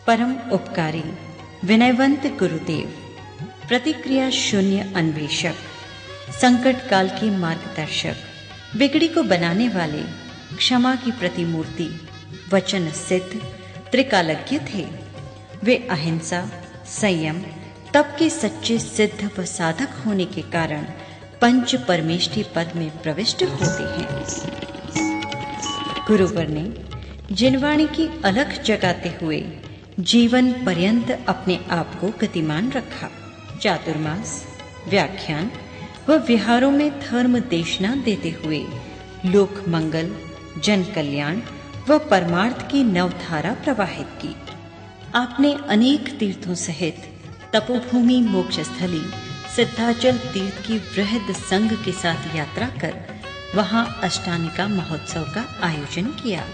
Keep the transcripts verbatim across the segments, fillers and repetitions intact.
परम उपकारी, विनयवंत गुरुदेव, प्रतिक्रिया शून्य अन्वेषक, संकट काल के मार्गदर्शक, बिगड़ी को बनाने वाले, क्षमा की प्रतिमूर्ति, वचन सिद्ध त्रिकालज्ञ थे। वे अहिंसा, संयम, तप के सच्चे सिद्ध व साधक होने के कारण पंच परमेष्ठी पद में प्रविष्ट होते हैं। गुरुवर ने जिनवाणी की अलख जगाते हुए जीवन पर्यंत अपने आप को गतिमान रखा। चातुर्मास, व्याख्यान व विहारों में धर्म देशना देते हुए लोक मंगल, जन कल्याण व परमार्थ की नवधारा प्रवाहित की। आपने अनेक तीर्थों सहित तपोभूमि मोक्षस्थली सिद्धाचल तीर्थ की वृहद संघ के साथ यात्रा कर वहां अष्टानिका महोत्सव का आयोजन किया।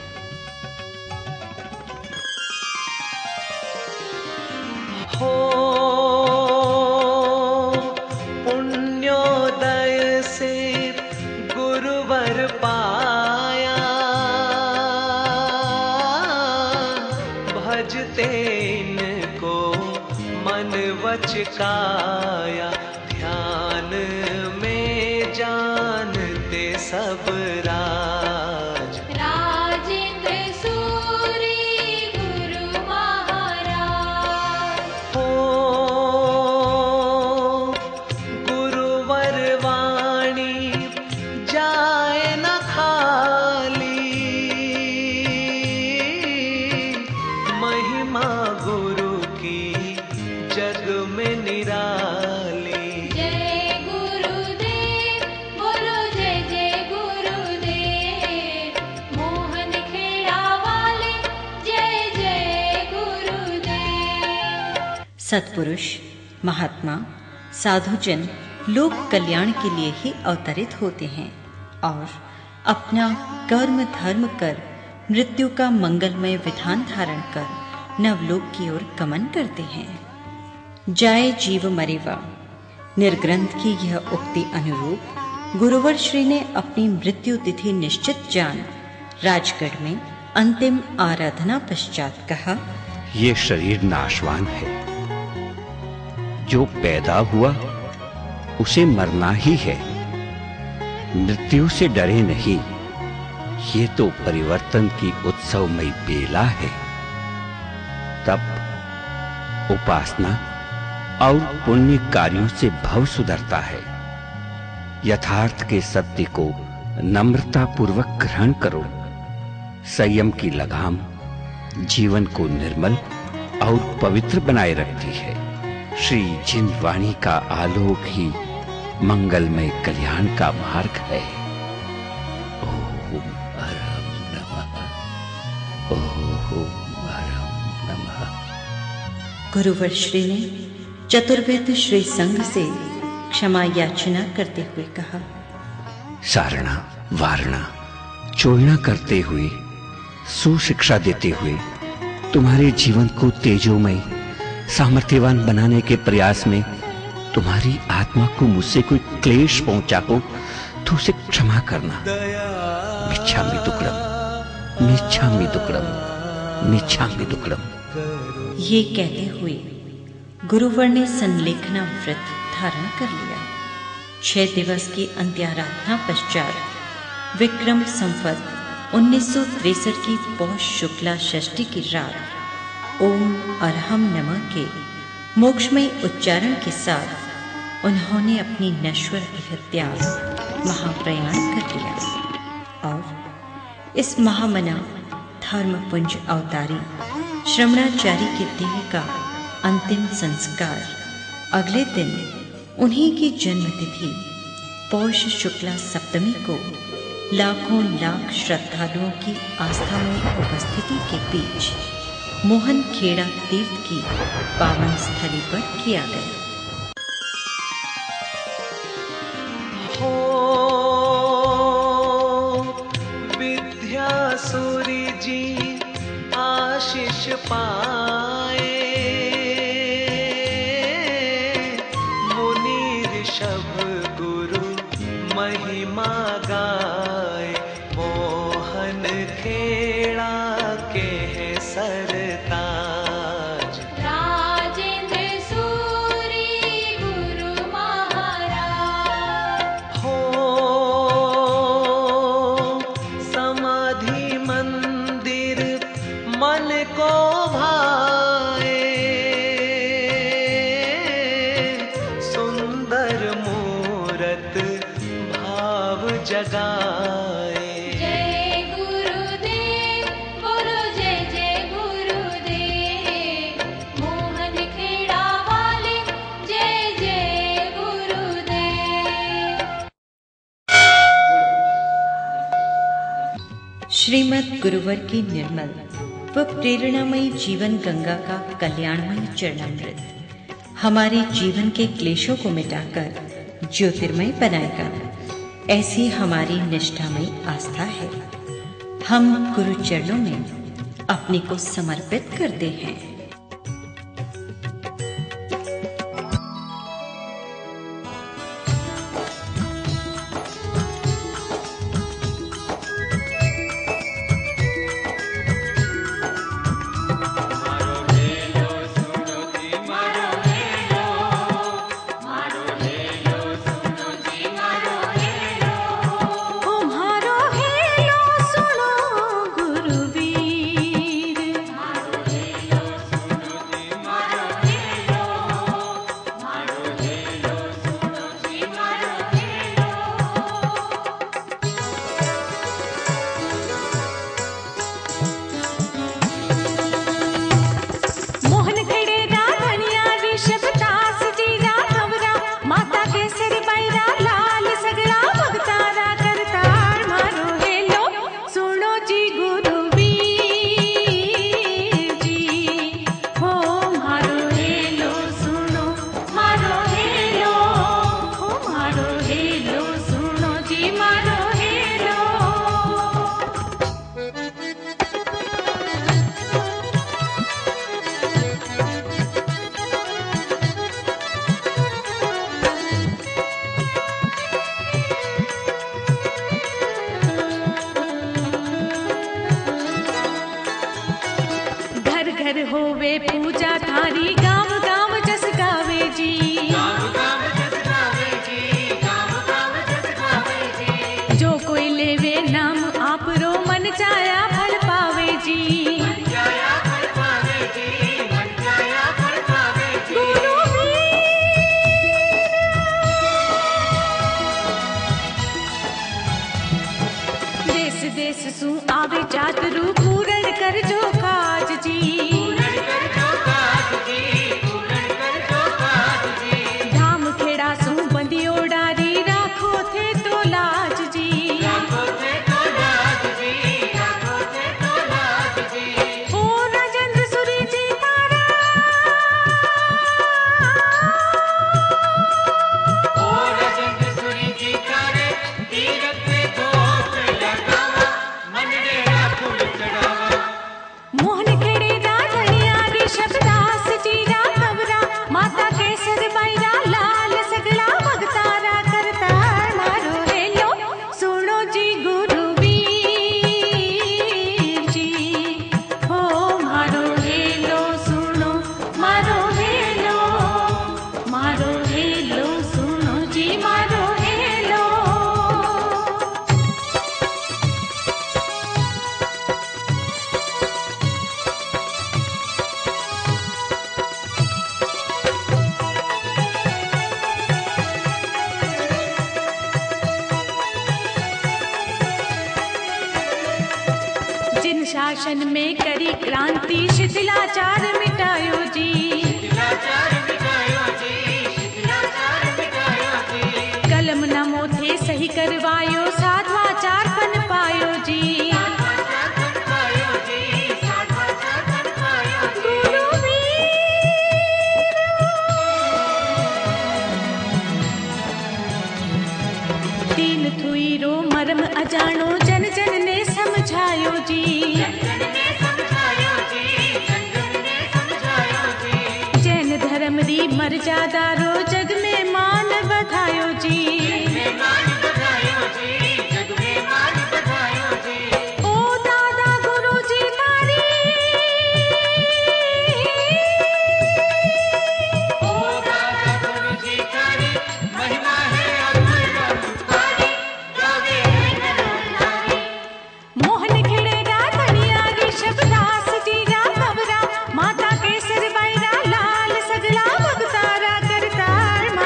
हो पुण्योदय से गुरुवर पाया, भजते इनको मन वच काया, ध्यान में जानते सब राज। राजेंद्र सूरी गुरु महाराज, हो गुरुवर वाणी जाए न खाली, महिमा गुरु की जग में निराली। जय गुरुदेव, बोलो जय जय गुरुदेव, मोहन खेड़ा वाले जय जय गुरुदेव। सत्पुरुष, महात्मा, साधुजन लोक कल्याण के लिए ही अवतरित होते हैं और अपना कर्म धर्म कर मृत्यु का मंगलमय विधान धारण कर नवलोक की ओर गमन करते हैं। जाए जीव मरेवा निर्ग्रंथ की यह उक्ति अनुरूप गुरुवर श्री ने अपनी मृत्यु तिथि निश्चित जान राजगढ़ में अंतिम आराधना पश्चात कहा, ये शरीर नाशवान है, जो पैदा हुआ उसे मरना ही है। मृत्यु से डरे नहीं, ये तो परिवर्तन की उत्सवमयी बेला है। तप, उपासना और पुण्य कार्यों से भव सुधरता है। यथार्थ के सत्य को नम्रता पूर्वक ग्रहण करो। संयम की लगाम जीवन को निर्मल और पवित्र बनाए रखती है। श्री जिनवाणी का आलोक ही मंगलमय कल्याण का मार्ग है। ओम परम नमः, ओम परम नमः। गुरुवर श्री ने चतुर्वेद श्री संघ से क्षमा याचना करते हुए कहा, सारणा वारणा चोरणा करते हुए, सुशिक्षा देते हुए तुम्हारे जीवन को तेजोमय सामर्थ्यवान बनाने के प्रयास में तुम्हारी आत्मा को मुझसे कोई क्लेश पहुंचा हो तो उसे क्षमा करना। मिच्छामि दुक्कडम, मिच्छामि दुक्कडम, मिच्छामि दुक्कडम। ये कहते हुए गुरुवर ने संलेखना व्रत धारण कर लिया। छह दिवस की अंत्याराधना पश्चात विक्रम संवत उन्नीस सौ तिरसठ की पौष शुक्ला षष्ठी की रात ओम अरहम नमः के मोक्षमय उच्चारण के साथ उन्होंने अपनी नश्वर त्याग महाप्रयाण कर लिया और इस महामना धर्मपुंज अवतारी श्रवणाचार्य के देह का अंतिम संस्कार अगले दिन उन्हीं की जन्मतिथि पौष शुक्ला सप्तमी को लाखों लाख श्रद्धालुओं की आस्थामय उपस्थिति के बीच मोहन खेड़ा तीर्थ की पावन स्थली पर किया गया। हो विद्यासुरी जी आशीष पाए, मुनि ऋषभ गुरु महिमा गाए, मोहन खेड़ा के सरताज। जगाए। जय गुरुदेव बोलो जय जय गुरुदेव, मोहन खेड़ा वाले जय जय गुरुदेव। श्रीमद् गुरुवर की निर्मल व प्रेरणामयी जीवन गंगा का कल्याणमय चरणामृत हमारे जीवन के क्लेशों को मिटाकर ज्योतिर्मय बनाएगा, ऐसी हमारी निष्ठामयी आस्था है। हम गुरु चरणों में अपने को समर्पित करते हैं। होवे पूजा थारी गाम गाम जस गावे जी, गाम गाम जस गावे जी, गाम गाम जस गावे जी। जो कोई लेवे नाम आप रो मन चाया फल पावे जी, मन चाया फल पावे जी, मन चाया फल पावे जी। देश देश सु आवे जात रू पूरण कर जो काज जी, शासन में करी क्रांति शिथिलाचार मिटायो जी, शिथिलाचार मिटायो जी, शिथिलाचार मिटायो जी। कलम न मोथे सही करवायो साधवाचार बन पायो जी, साधवाचार बन पायो जी, साधवाचार बन पायो जी। तीन थुई रो मरम अजानो जन जन ने समझायो जी, मर्यादा रो जग में मान बधायो जी, ओ दादा गुरु जी तारी, ओ दादा गुरु जी तारी महिमा है अपरंपारी, गावे नर नारी। मोहन खेड़े राधनिया री शब्दास जी रा खबरा, माता के सिर बैरा लाल सगला भगतारा करतार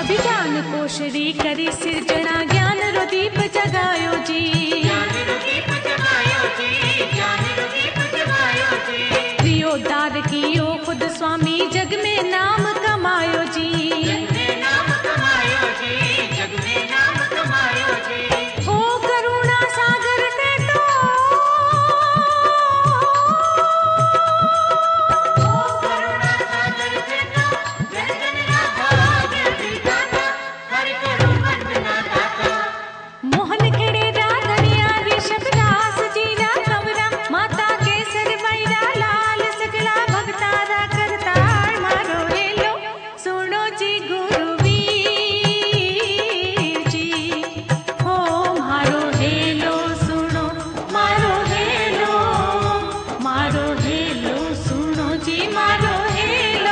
अभिज्ञान कोशरी करी सिरजना ज्ञान रो दीप जगायो जी। ज्ञान रो दीप जगायो जी, ज्ञान रो दीप जगायो जी। प्रियोदार कियो खुद स्वामी जग में नाम कमायो जी। जग में नाम कमायो जी, जग में नाम कमायो जी। हो करुणा सागर ते तो ओ करुणा सागर से तो जन जन ना भाग्य विधाता, हरि करो वंदना दाता। मोहन खेड़े राधनिया ऋषभ दास जी रा कमरा माता केसर मैरा लाल सगला भगतारा करतार मारो हेलो सुनो जी गुरुवीर जी। हो मारो हेलो सुनो मारो हेलो मारो हेलो सुनो जी मारो हेलो।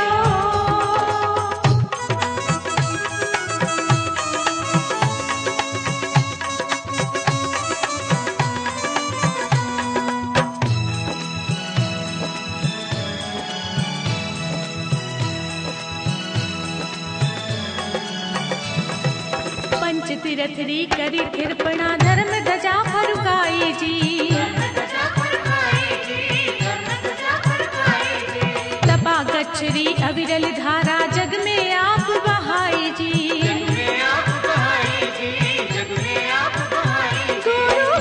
पंच तीरथरी करी कृपणा धर्म ध्वजा फरुकाई जी। ध्वजा फरकाई जी, धर्म ध्वजा फरकाई जी। तपा गच्छरी अविरल धारा जग में आप बहाई जी। जग में आप बहाई जी, जग में आप बहाई जी।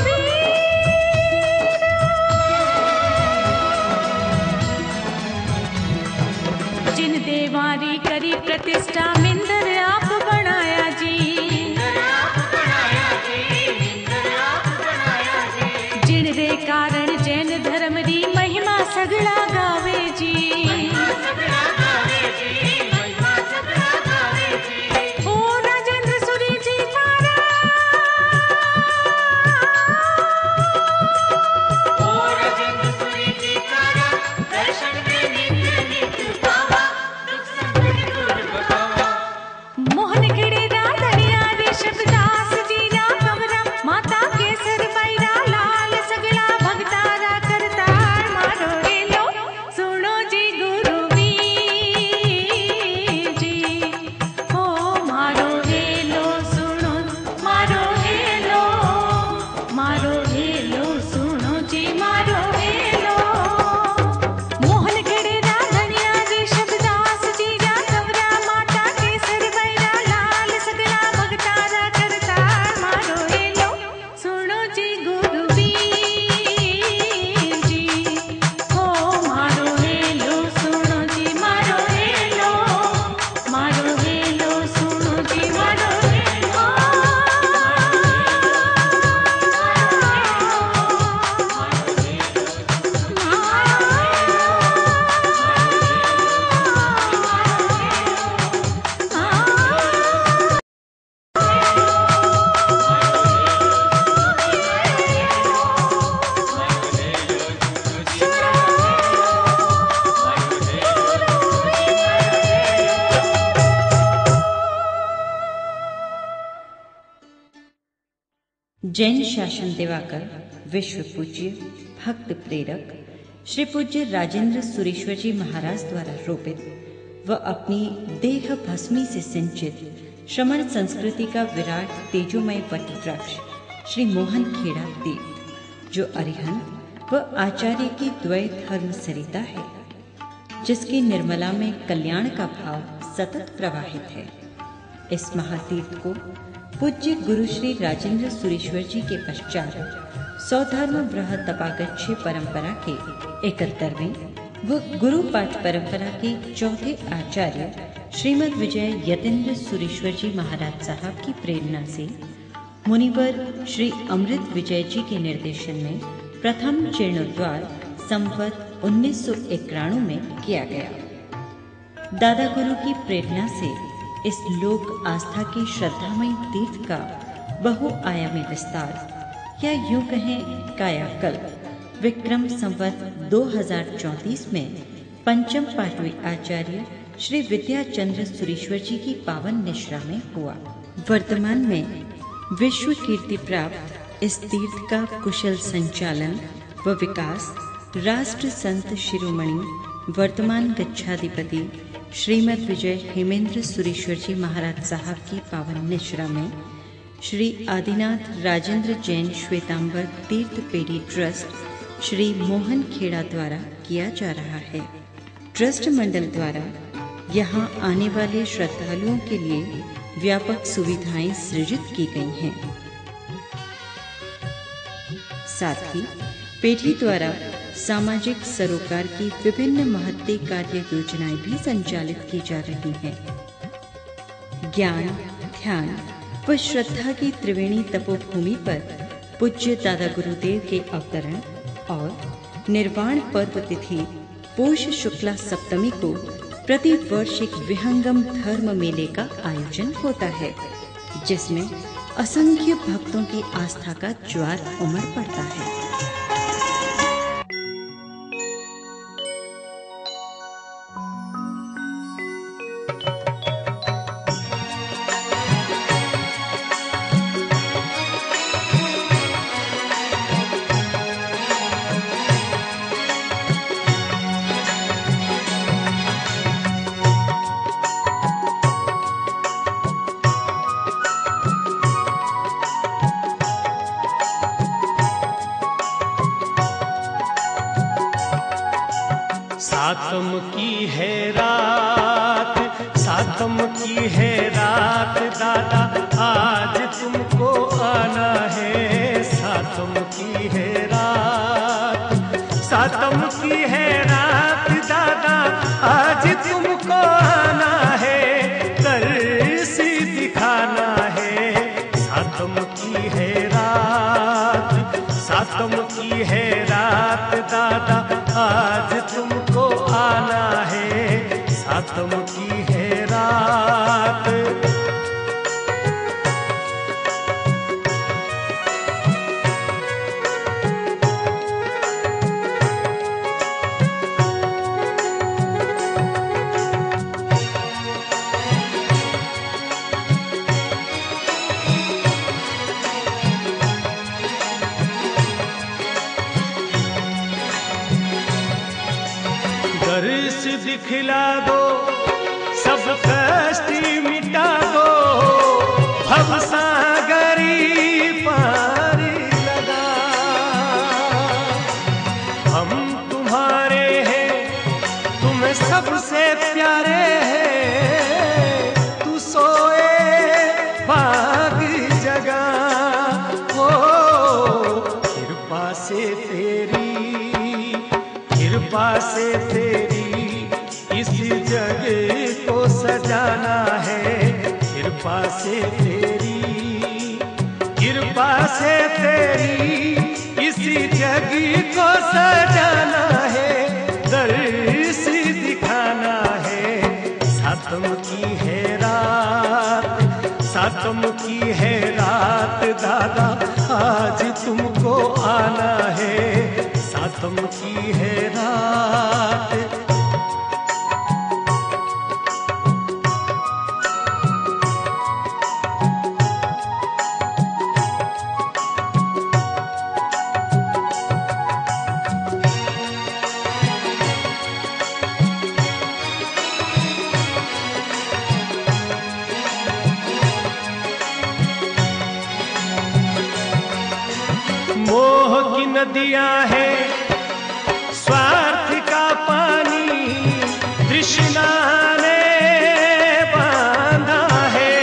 जिन देवारी करी प्रतिष्ठा मिंदर आप बनाया जी। आप बनाया जी, मिंदर आप बनाया जी। जिन रे कारण जैन धर्म री महिमा सगला गावे जी। महिमा सगला गावे जी, महिमा सगला गावे जी। ओ राजेंद्र सूरी जी तारा ओ राजेंद्र सूरी जी तारा, दर्शन में नित्य नित्य पावा, दुख संकट दूर भगावा। मोहन खेड़े राधनिया ऋषभ दास जी रा कमरा माता केसर मैरा लाल सगला भगतारा करतार मारो हेलो सुनो जी गुरुवीर जी। हो मारो हेलो सुनो मारो हेलो मारो हेलो सुनो जी मारो हेलो। मोहन खेड़े राधनिया ऋषभ दास जी रा कमरा माता केसर मैरा लाल सगला भगतारा करतार मारो हेलो सुनो जी गुरुवीर जी। हो मारो हेलो सुनो जी मारो हेलो मारो हेलो सुनो जी मारो जैन शासन दिवाकर विश्व पूज्य भक्त प्रेरक श्री पूज्य राजेंद्र सुरेश्वर जी महाराज द्वारा रोपित व अपनी देह भस्मी से सिंचित श्रमण संस्कृति का विराट तेजोमय वट वृक्ष श्री मोहन खेड़ा तीर्थ, जो अरिहंत व आचार्य की द्वय धर्म सरिता है, जिसकी निर्मला में कल्याण का भाव सतत प्रवाहित है। इस महातीर्थ को पूज्य गुरु श्री राजेंद्र सुरेश्वर जी के पश्चात सौधर्म ब्रह तपागच्छे परंपरा के इकहत्तरवें व गुरु पाठ परंपरा के चौथे आचार्य श्रीमद विजय यतेंद्र सुरेश्वर जी महाराज साहब की प्रेरणा से मुनिवर श्री अमृत विजय जी के निर्देशन में प्रथम जीर्णोद्वार संवत उन्नीस सौ इक्यानवे में किया गया। दादा गुरु की प्रेरणा से इस लोक आस्था के श्रद्धामयी तीर्थ का बहुआयामी विस्तार या यूं कहें कायाकल्प विक्रम संवत दो हज़ार चौंतीस में पंचम पाटवी आचार्य श्री विद्याचंद्र सुरेश्वर जी की पावन निश्रा में हुआ। वर्तमान में विश्व कीर्ति प्राप्त इस तीर्थ का कुशल संचालन व विकास राष्ट्र संत शिरोमणि वर्तमान गच्छाधिपति श्रीमद विजय हेमेंद्र सुरेश्वर जी महाराज साहब की पावन निश्रा में श्री आदिनाथ राजेंद्र जैन श्वेतांबर तीर्थ पेड़ी ट्रस्ट श्री मोहन खेड़ा द्वारा किया जा रहा है। ट्रस्ट मंडल द्वारा यहाँ आने वाले श्रद्धालुओं के लिए व्यापक सुविधाएं सृजित की गई हैं। साथ ही पेढ़ी द्वारा सामाजिक सरोकार की विभिन्न महत्ते कार्य योजनाएं भी संचालित की जा रही हैं। ज्ञान, ध्यान व श्रद्धा की त्रिवेणी तपोभूमि पर पूज्य दादा गुरुदेव के अवतरण और निर्वाण पर्व तिथि पोष शुक्ला सप्तमी को प्रति वर्ष एक विहंगम धर्म मेले का आयोजन होता है, जिसमें असंख्य भक्तों की आस्था का ज्वार उमड़ पड़ता है। सातम की है रात, सातम की है रात दादा आज तुमको आना है। सातम की है रात, सातम की है रात दादा आज तुमको आना है। दर्श दिखाना है। सातम की है रात, सातम की है रात दादा आज तुमको आना है। सातम की है रात। दर्श दिखला दो, सब कष्ट मिटा दो, भवसागरी पार लगा। हम तुम्हारे हैं, तुम सबसे प्यारे हैं। तू सोए बाग जगा, हो कृपा से तेरी, कृपा से तेरी इस जग को सजाना है। कृपा से तेरी, कृपा से तेरी इस जग को सजाना है। दर्श दिखाना है। सातम की है रात, सातम की है रात दादा आज तुमको आना है। सातम की है रात। मोह की नदियां है, स्वार्थ का पानी, तृष्णा ने बांधा है।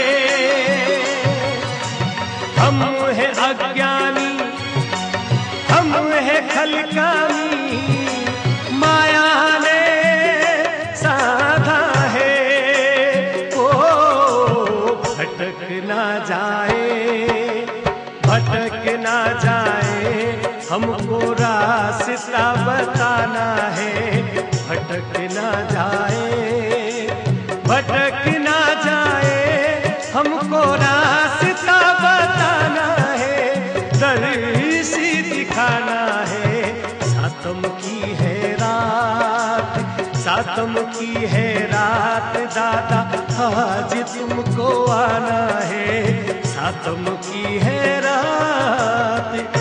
हम है अज्ञानी, हम है खलकामी, माया ने साधा है। ओ भटक ना जाए, भटक ना जाए, हमको रास्ता बताना है। भटक ना जाए, भटक ना जाए, हमको रास्ता बताना है। दर्श दिखाना है। सातम की है रात, सातम की है रात दादा आज तुमको आना है। सातम की है रात।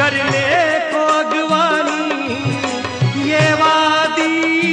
करने को अगवानी ये वादी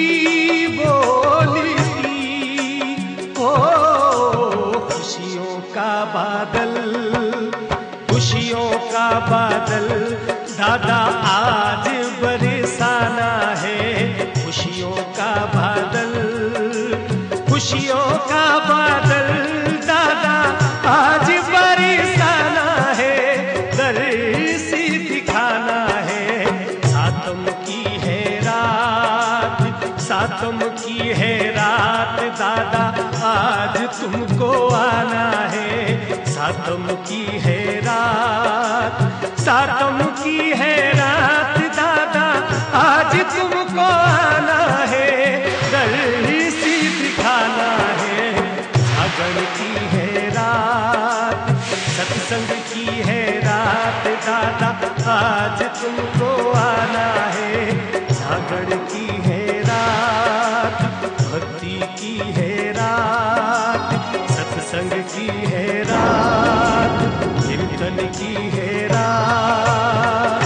बोली थी। ओ खुशियों का बादल, खुशियों का बादल दादा आज बरसाना है। खुशियों का बादल, खुशियों का बादल दादा आज बरसाना है। दर्शी दिखाना है। सातम की है रात, सातम की है रात दादा आज तुमको आना है। सातम की है रात, सातम की है रात दादा आज तुमको आना है। दर्शी दिखाना है। सागण की है रात, सत्संग की है रात दादा आज तुमको आना है। सागण की है रात, भक्ति की है रात, सत्संग की है रात, कीर्तन की है रात।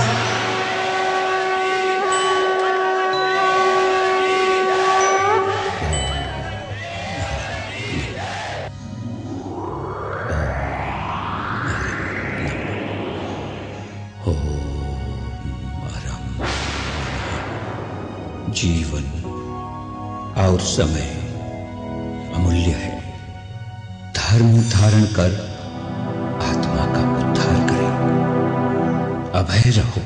जीवन और समय अमूल्य है। धर्म धारण कर आत्मा का उद्धार करें। अभय रहो,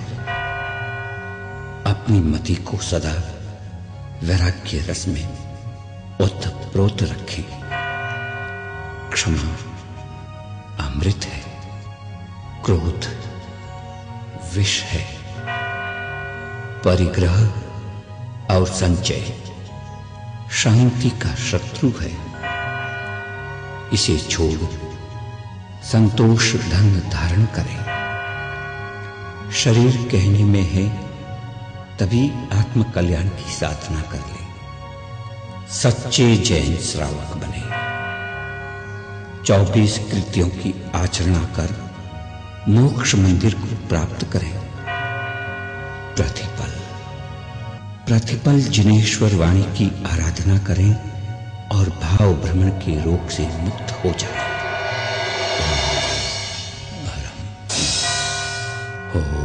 अपनी मति को सदा वैराग्य रस में ओतप्रोत रखें। क्षमा अमृत है, क्रोध विष है, परिग्रह और संचय शांति का शत्रु है। इसे छोड़ संतोष धन धारण करें। शरीर कहने में है तभी आत्म कल्याण की साधना कर ले। सच्चे जैन श्रावक बने। चौबीस कृत्यों की आचरणा कर मोक्ष मंदिर को प्राप्त करें। प्रतिपल प्रतिपल जिनेश्वर वाणी की आराधना करें और भाव भ्रमण के रोग से मुक्त हो जाएं। हो